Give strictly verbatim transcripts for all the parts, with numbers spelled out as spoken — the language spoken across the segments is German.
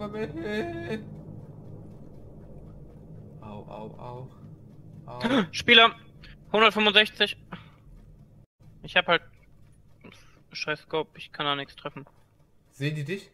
mich. Au, au, au. Au. Spieler hundertfünfundsechzig. Ich hab halt scheiß Scope, ich kann da nichts treffen. Sehen die dich?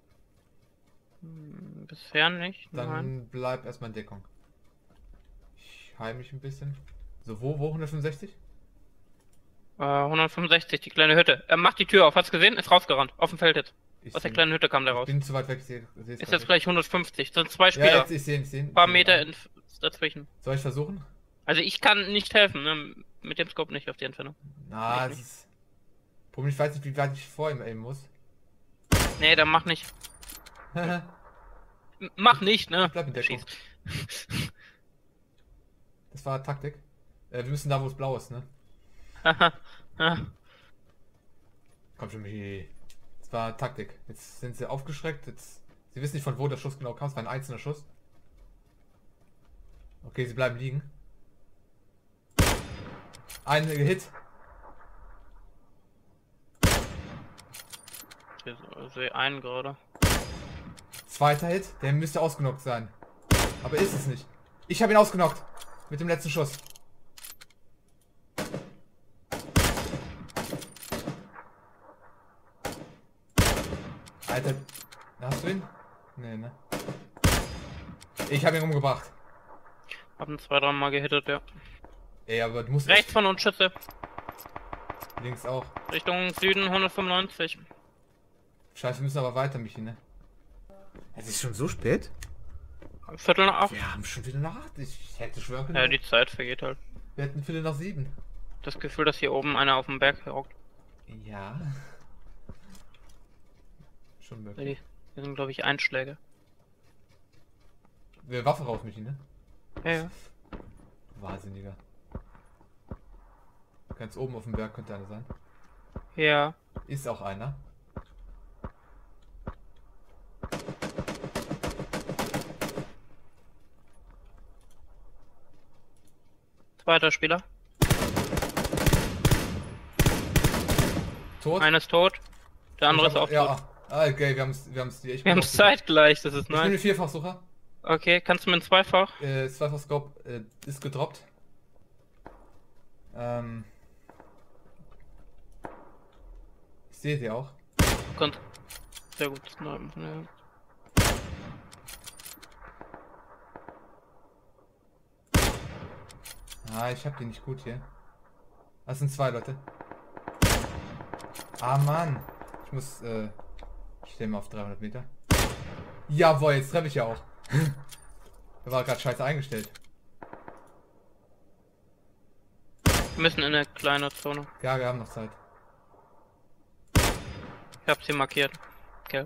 Hm, bisher nicht, Dann nein. bleib erstmal in Deckung. Ich heim mich ein bisschen. So, wo, wo? hundertfünfundsechzig? Äh, hundertfünfundsechzig, die kleine Hütte. Er macht die Tür auf, hast du gesehen? Ist rausgerannt. Auf dem Feld jetzt. Ich Aus der seh, kleinen Hütte kam der ich raus. bin zu weit weg, ich sehe es Ist gerade jetzt nicht. gleich hundertfünfzig. Sind zwei Ja, Spieler. jetzt, ich sehe ich seh, Ein ich paar seh Meter gerade. in, dazwischen. Soll ich versuchen? Also ich kann nicht helfen, ne? Mit dem Scope nicht auf die Entfernung. Na, Echt es nicht. ist. Problem, ich weiß nicht, wie weit ich vor ihm aimen muss. Nee, dann mach nicht. Ich M- Mach nicht, ne? bleib in Deckung. Schieß. Das war Taktik. Äh, wir müssen da, wo es blau ist, ne? Haha. Ja. Komm schon, Michi. Das war Taktik. Jetzt sind sie aufgeschreckt. Jetzt. Sie wissen nicht, von wo der Schuss genau kam. Es war ein einzelner Schuss. Okay, sie bleiben liegen. Ein Hit. Ich sehe einen gerade. Zweiter Hit. Der müsste ausgenockt sein. Aber ist es nicht. Ich habe ihn ausgenockt. Mit dem letzten Schuss. Alter. Hast du ihn? Nee, ne? Ich habe ihn umgebracht. Hab ihn zwei, drei Mal gehittet, ja. Ey, aber du musst Rechts von uns Schütze. echt links auch. Richtung Süden hundertfünfundneunzig. Scheiße, wir müssen aber weiter, Michi, ne? Es ist schon so spät? Viertel nach acht. Wir haben schon wieder nach acht. Ich hätte schwören können. Ja, die Zeit vergeht halt. Wir hätten Viertel nach sieben. Das Gefühl, dass hier oben einer auf dem Berg hockt. Ja. Schon Die, möglich. die sind, glaube ich, Einschläge. Wir Waffe raus, Michi, ne? Ja, ja. Wahnsinniger. Ganz oben auf dem Berg könnte einer sein. Ja. Ist auch einer. Zweiter Spieler. Tot? Einer ist tot. Der andere Ich ist hab- auch ja, tot. ah, okay, wir haben es wir haben's, ich Wir haben es zeitgleich, das ist Ich nehme nice. den Vierfachsucher. Okay, kannst du mir ein Zweifach? Äh, Zweifach-Scope äh, ist gedroppt. Ähm. Ich sehe sie auch. Kannst. Sehr gut. Ja. Ah, ich hab die nicht gut hier. Das sind zwei Leute. Ah, Mann. Ich muss, äh... Ich stelle mal auf dreihundert Meter. Jawohl, jetzt treffe ich ja auch. Der war gerade scheiße eingestellt. Wir müssen in eine kleine Zone. Ja, wir haben noch Zeit. Ich hab sie markiert. Okay.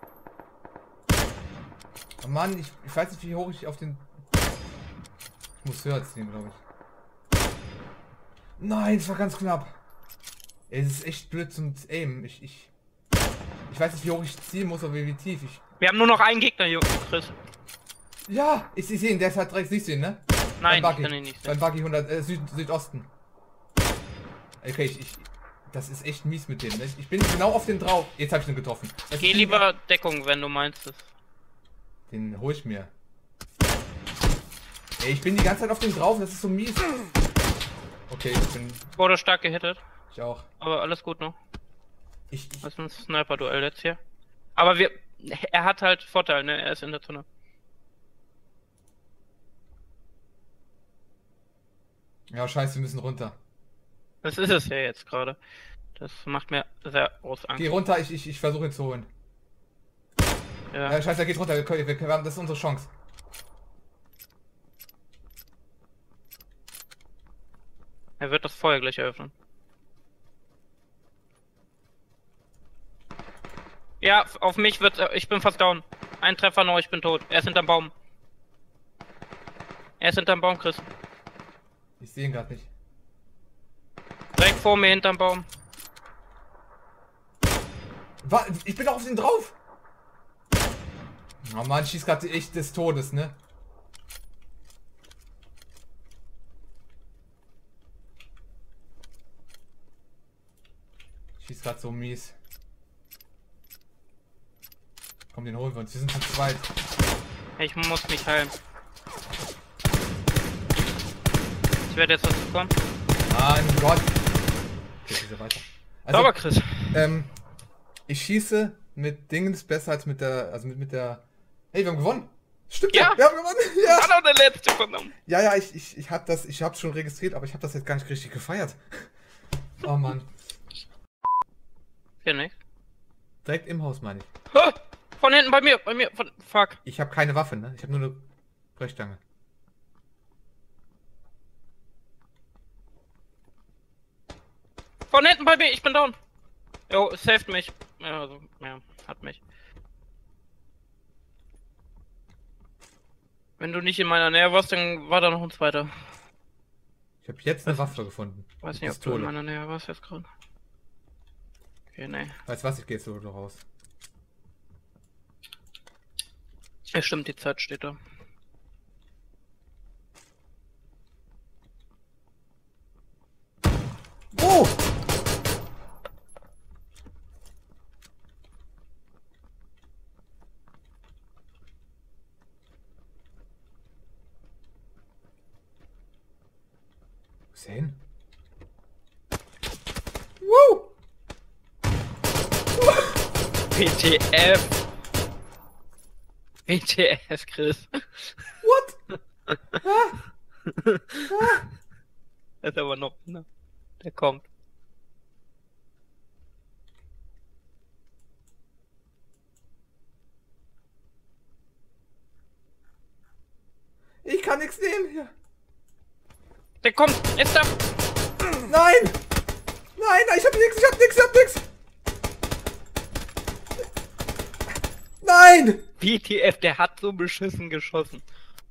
Oh Mann, ich, ich weiß nicht, wie hoch ich auf den... Ich muss höher ziehen, glaube ich. Nein, es war ganz knapp. Es ist echt blöd zum Aimen. Ich, ich... Ich weiß nicht, wie hoch ich ziehen muss, oder wie, wie tief ich... Wir haben nur noch einen Gegner, Junge, Chris. Ja, ich, ich sehe ihn, der ist halt direkt, siehst du ihn, ne? Nein, Beim ich Buggy. kann ihn nicht Beim sehen. Buggy hundert, äh, Süd, Südosten. Okay, ich, ich... Das ist echt mies mit dem, ne? Ich bin genau auf den drauf. Jetzt habe ich ihn getroffen. Das Geh ist- lieber Deckung, wenn du meinst es. Den hol ich mir. Ey, ich bin die ganze Zeit auf dem drauf, das ist so mies. Okay, ich bin... Wurde stark gehittet. Ich auch. Aber alles gut noch. Ich, ich, Das ist ein Sniper-Duell jetzt hier. Aber wir. Er hat halt Vorteil, ne? Er ist in der Zone. ja, scheiße, wir müssen runter. Das ist es ja jetzt gerade. Das macht mir sehr groß Angst. Geh runter, ich, ich, ich versuche ihn zu holen. Ja. Ja, scheiße, er geht runter, wir, können- wir, wir haben, das ist unsere Chance. Er wird das Feuer gleich eröffnen. Ja, auf mich wird. Ich bin fast down. Ein Treffer noch, ich bin tot. Er ist hinterm Baum. Er ist hinterm Baum, Chris. Ich sehe ihn gerade nicht. Direkt vor mir hinterm Baum. Wa- Ich bin doch auf den drauf! Oh Mann, schießt gerade echt des Todes, ne? Schießt gerade so mies. Komm, den holen wir uns. Wir sind zu zweit. Ich muss mich heilen. Ich werde jetzt dazu kommen. Mein Gott. Okay, wieder weiter. Also, Sauber, Chris. ähm, ich schieße mit Dingens besser als mit der, also mit, mit der... Hey, wir haben gewonnen. Stimmt ja, Ja. wir haben gewonnen. Ja, War doch der letzte vernommen. ja, ja, ich, ich, ich hab das, ich hab's schon registriert, aber ich hab das jetzt gar nicht richtig gefeiert. Oh Mann. Hier nicht. Direkt im Haus, meine ich. Ha! Von hinten bei mir, bei mir, von... Fuck. Ich habe keine Waffe, ne? Ich habe nur eine Brechstange. Von hinten bei mir, ich bin down. Jo, saved mich. Ja, also, ja, hat mich. Wenn du nicht in meiner Nähe warst, dann war da noch ein zweiter. Ich habe jetzt eine Waffe gefunden. Weiß nicht, ob du in meiner Nähe warst jetzt gerade. Okay, nee. Weißt du was, ich gehe jetzt so raus. Ja, stimmt, die Zeit steht da. Oh! Wo ist er hin? Woo! W T F! W T F, Chris. What? Ah! Ah! Das ist aber noch, ne? Der kommt. Ich kann nichts nehmen hier. Der kommt! Ist da! Nein! Nein, nein, ich hab nichts, ich hab nichts, ich hab nichts! Nein! W T F, der hat so beschissen geschossen.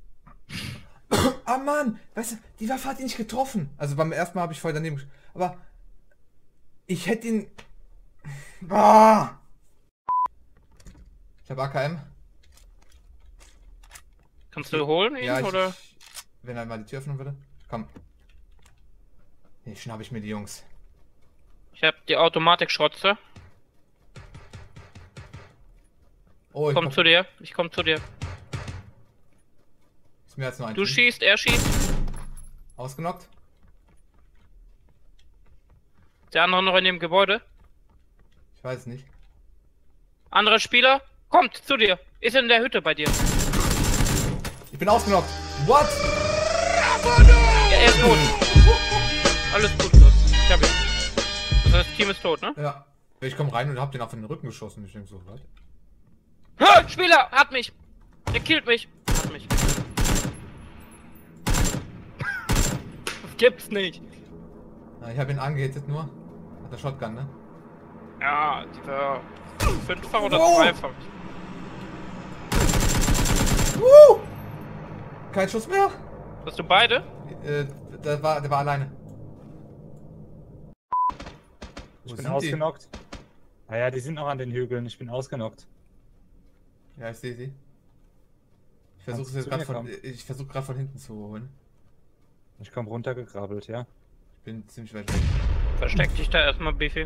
Ah Mann, weißt du, die Waffe hat ihn nicht getroffen. Also beim ersten Mal habe ich voll daneben gesch- aber ich hätte ihn... Ah! Ich habe A K M. Kannst du holen ihn, Ja, ich, oder? ich, wenn er mal die Tür öffnen würde. Komm. Hier schnapp ich mir die Jungs. Ich hab die Automatik-Schrotze. Oh, ich Komm zu dir, ich komm zu dir. Ist mehr als nur ein Du Team. schießt, er schießt. Ausgenockt. Der andere noch in dem Gebäude. Ich weiß es nicht. Anderer Spieler, kommt zu dir. Ist in der Hütte bei dir. Ich bin ausgenockt. What? Ja, er ist tot. Alles gut, los. Ich hab ihn. Das heißt, das Team ist tot, ne? Ja. Ich komme rein und hab den auf den Rücken geschossen. Ich denke so, was? Ha! Spieler, hat mich. Der killt mich. Hat mich. Das gibt's nicht. Na, ich habe ihn angehittet nur. Hat der Shotgun, ne? Ja, dieser fünffach oder Wow. zweifach. Uh! Kein Schuss mehr? Hast du beide? Äh, der war, der war alleine. Ich Wo bin sind ausgenockt. Naja, die sind noch an den Hügeln. Ich bin ausgenockt. Die? Ja, ich sehe sie. Ich versuche Kannst es du jetzt zu gerade mir von, ich versuche gerade von hinten zu holen. Ich komme runtergekrabbelt, ja. Ich bin ziemlich weit weg. Versteck dich da erstmal, Bifi.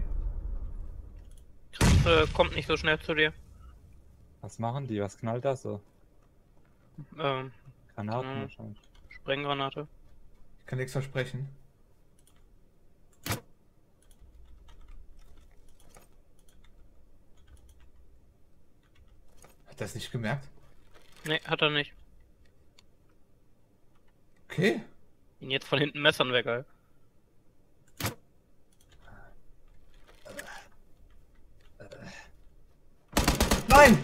Chris äh, kommt nicht so schnell zu dir. Was machen die? Was knallt da so? Ähm, Granaten Mhm. wahrscheinlich. Sprenggranate. Ich kann nichts versprechen. Hat er es nicht gemerkt? Ne, hat er nicht. Okay. Ihn jetzt von hinten messern weg, ey. Nein!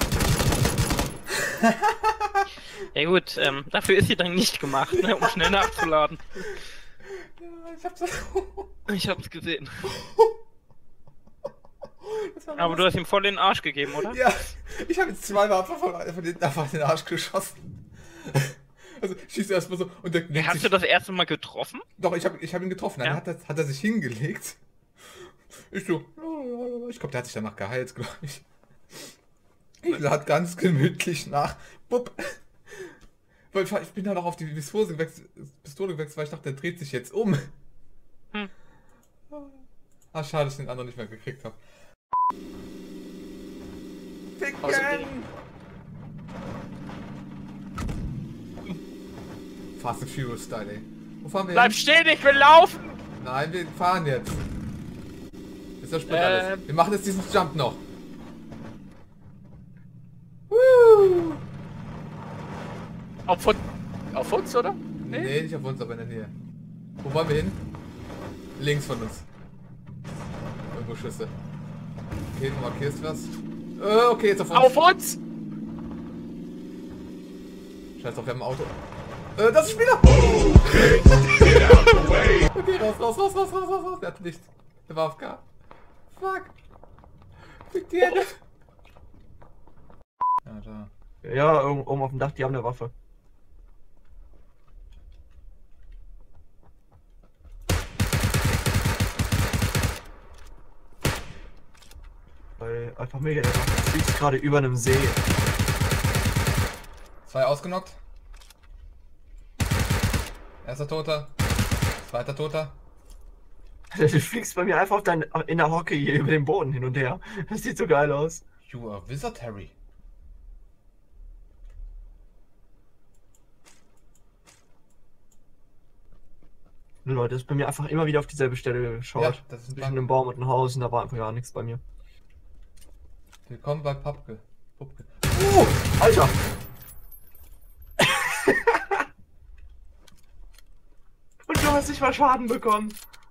Ja gut, ähm, dafür ist sie dann nicht gemacht, ne, um schnell nachzuladen. Ja, ich hab's. Ich hab's gesehen. Das war Aber du hast ihm voll in den Arsch gegeben, oder? Ja, ich habe jetzt zweimal einfach von, von den, einfach in den Arsch geschossen. Also schießt erstmal so und der denkt Hast sich, du das erste Mal getroffen? Doch, ich habe ich hab ihn getroffen. Dann Ja? hat, er, hat er sich hingelegt. Ich so, ich glaube, der hat sich danach geheilt, glaube ich. Ich lade ganz gemütlich nach. Bupp. Weil ich ich bin dann auch auf die Pistole gewechselt, Pistole gewechselt, weil ich dachte, der dreht sich jetzt um. Hm. Ah, schade, dass ich den anderen nicht mehr gekriegt habe. Ficken! Außerdem- Fast and Furious Style, ey. Wo fahren wir Bleib hin? stehen, ich will laufen! Nein, wir fahren jetzt. Ist das Sprit Ähm. alles? Wir machen jetzt diesen Jump noch. Woo! Auf, uns- auf uns, oder? Nee, nicht auf uns, aber in der Nähe. Wo wollen wir hin? Links von uns. Irgendwo Schüsse. Okay, du markierst was. Äh, okay, jetzt auf uns. Auf uns! Scheiß drauf, wir haben ein Auto. Äh, das ist ein Spieler! Okay, raus, raus, raus, raus, raus, raus, raus. Der hat nicht. Der war auf K. Fuck. Fick die Hände. Ja, da. Ja, oben, oben auf dem Dach, die haben eine Waffe. Weil einfach mega, der fliegt gerade über einem See. Zwei ausgenockt. Erster Toter. Zweiter Toter. Du fliegst bei mir einfach auf dein, in der Hocke hier über den Boden hin und her. Das sieht so geil aus. You are Wizard Harry. Leute, ist bei mir einfach immer wieder auf dieselbe Stelle geschaut. Ja, das ist ein Zwischen Bank. einem Baum und einem Haus und da war einfach gar nichts bei mir. Willkommen bei Pupke. Pupke. Uh, Alter! Und du hast nicht mal Schaden bekommen.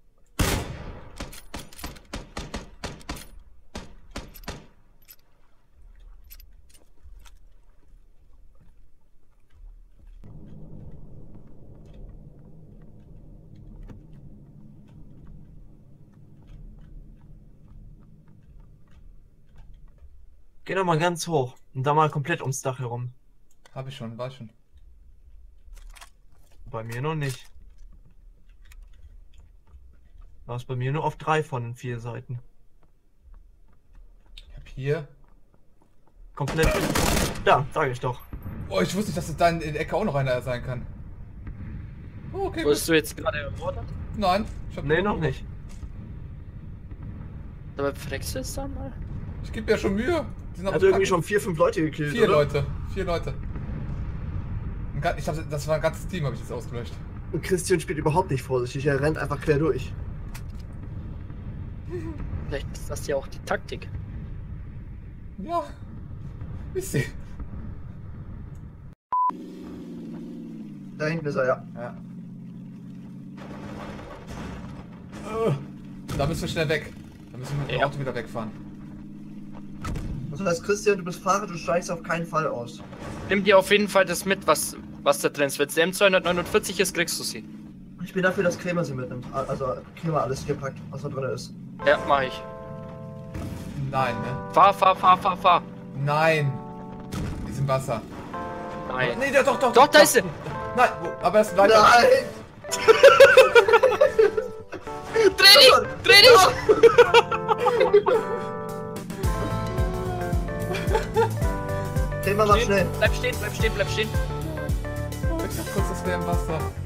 Geh noch mal ganz hoch und da mal komplett ums Dach herum. Hab ich schon, war schon. Bei mir noch nicht. War es bei mir nur auf drei von den vier Seiten. Ich hab hier. Komplett. Da, sage ich doch. Oh, ich wusste nicht, dass es da in der Ecke auch noch einer sein kann. Oh, okay. Wurdest du jetzt gerade ermordet? Nein. Ich hab Nee, noch nicht. Aber fragst du es dann mal? Ich gebe mir schon Mühe. Die sind Hat aber irgendwie kacke. schon vier, fünf Leute gekillt. Vier oder? Leute. Vier Leute. Ein ga- Ich hab, das war ein ganzes Team, habe ich jetzt ausgelöscht. Und Christian spielt überhaupt nicht vorsichtig, er rennt einfach quer durch. Vielleicht ist das ja auch die Taktik. Ja. Ist sie. Da hinten ist er, ja. Ja. Da müssen wir schnell weg. Da müssen wir mit dem Ja. Auto wieder wegfahren. Das heißt, Christian, du bist Fahrer, du steigst auf keinen Fall aus. Nimm dir auf jeden Fall das mit, was, was da drin ist. Wenn es der M zweihundertneunundvierzig ist, kriegst du sie. Ich bin dafür, dass Krämer sie mitnimmt. Also Krämer alles hier packt, was da drin ist. Ja, mach ich. Nein, ne? Fahr, fahr, fahr, fahr, fahr. Nein. Die sind Wasser. Nein. Nee, da, doch, doch. Doch, da ist sie. Nein, wo, aber es ist weiter. Nein! Dreh dich! Dreh dich! Krämer, mach Stehen. schnell. Bleib stehen, bleib stehen, bleib stehen. Oh, ich dachte kurz, das wäre im Wasser.